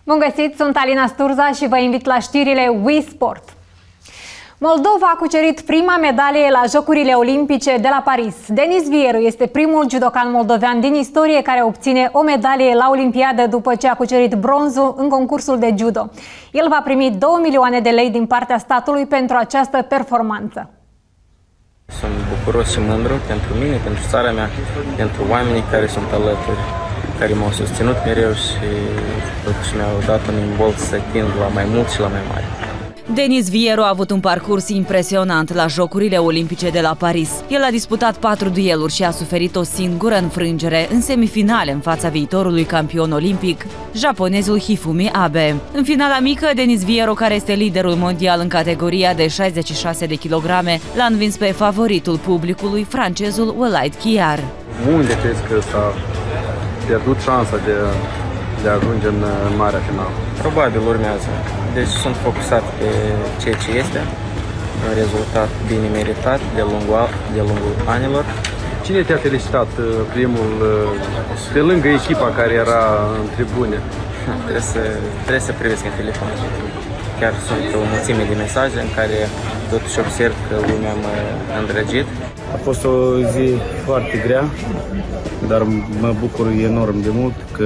Bun găsit, sunt Alina Sturza și vă invit la știrile Wii Sport. Moldova a cucerit prima medalie la Jocurile Olimpice de la Paris. Denis Vieru este primul judocan moldovean din istorie care obține o medalie la Olimpiadă după ce a cucerit bronzul în concursul de judo. El va primi 2 milioane de lei din partea statului pentru această performanță. Sunt bucuros și mândru pentru mine, pentru țara mea, pentru oamenii care sunt alături, care m-au susținut mereu și totuși mi-au dat un imbold să tind la mai mult și la mai mare. Denis Vieru a avut un parcurs impresionant la Jocurile Olimpice de la Paris. El a disputat 4 dueluri și a suferit o singură înfrângere în semifinale în fața viitorului campion olimpic, japonezul Hifumi Abe. În finala mică, Denis Vieru, care este liderul mondial în categoria de 66 de kilograme, l-a învins pe favoritul publicului, francezul Walid Kiar. Unde crezi că s-a pierdut șansa de a ajunge în marea finală? Probabil urmează. Deci sunt focusat pe ceea ce este, un rezultat bine meritat de lungul anilor. Cine te-a felicitat primul, pe lângă echipa care era în tribune? Trebuie să privesc în telefon. Chiar sunt o mulțime de mesaje în care totuși observ că lumea m-a îndrăgit. A fost o zi foarte grea, dar mă bucur enorm de mult că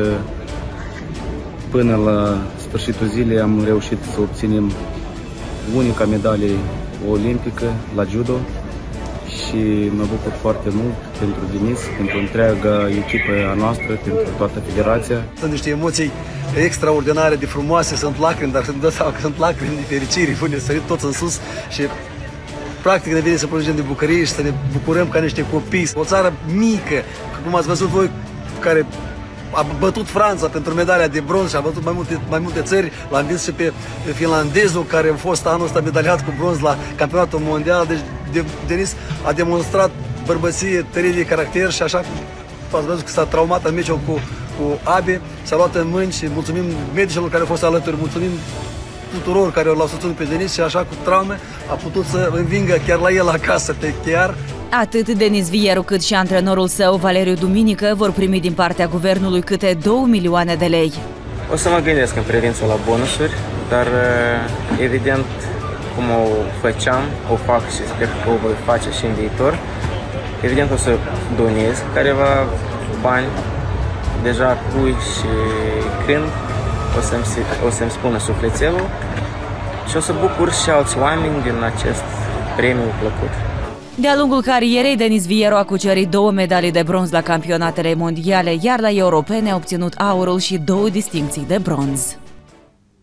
până la sfârșitul zilei am reușit să obținem unica medalie olimpică la judo și mă bucur foarte mult pentru Denis, pentru întreaga echipă a noastră, pentru toată federația. Sunt niște emoții extraordinare de frumoase, sunt lacrimi, dar să-mi dă seama că sunt lacrimi de fericire, ne sărit toți în sus și practic ne vine să plângem de bucurie și să ne bucurăm ca niște copii. O țară mică, cum ați văzut voi, care a bătut Franța pentru medalia de bronz și a bătut mai multe țări. L-a învins și pe finlandezul care a fost anul ăsta medaliat cu bronz la campionatul mondial. Deci Denis a demonstrat bărbăție, tărie de caracter și așa cum ați văzut că s-a traumat în meciul cu Abe, s-a luat în mâini și mulțumim medicilor care au fost alături, mulțumim tuturor care l-au susținut pe Denis și așa cu traume a putut să învingă chiar la el acasă pe Chiar. Atât Denis Vieru cât și antrenorul său, Valeriu Duminică, vor primi din partea guvernului câte 2 milioane de lei. O să mă gândesc în privință la bonusuri, dar evident, cum o făceam, o fac și sper că o voi face și în viitor. Evident o să donez careva bani, deja cui și când o să-mi spună sufletelul și o să bucur și alți oameni din acest premiu plăcut. De-a lungul carierei, Denis Vieru a cucerit 2 medalii de bronz la campionatele mondiale, iar la europene a obținut aurul și 2 distincții de bronz.